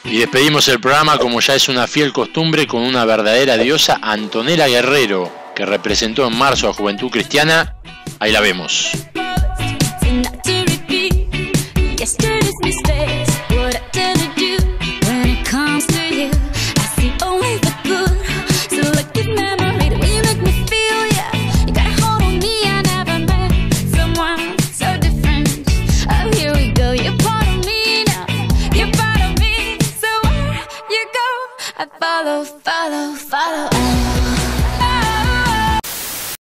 Y despedimos el programa, como ya es una fiel costumbre, con una verdadera diosa, Antonella Guerrero, que representó en marzo a Juventud Cristiana. Ahí la vemos. Yesterday